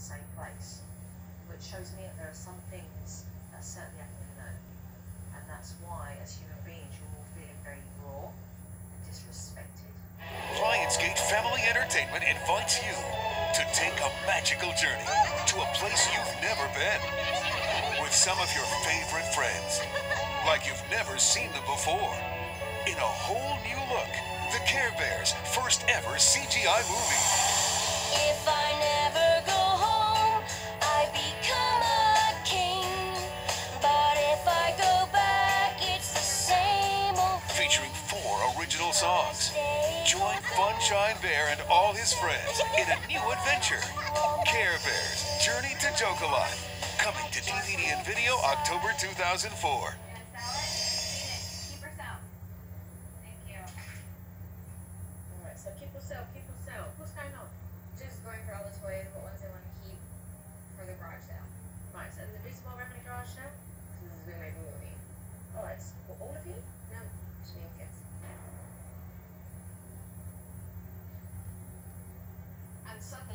the same place, which shows me that there are some things that certainly I can know. And that's why, as human beings, you're all feeling very raw and disrespected. Lionsgate Family Entertainment invites you to take a magical journey to a place you've never been, with some of your favorite friends, like you've never seen them before, in a whole new look. The Care Bears' first ever CGI movie. If I never go home, I become a king. But if I go back, it's the same old thing. Featuring 4 original songs. Join Funshine Bear and all his friends in a new adventure. Care Bears, Journey to Jokalot. Coming to DVD and video October 2004. What's going on? Just going through all the toys, what ones they want to keep for the garage sale. Right, so there's a bit more revenue garage sale? So this is going to make a movie. Alright, for all of you? No, just me and kids. And suddenly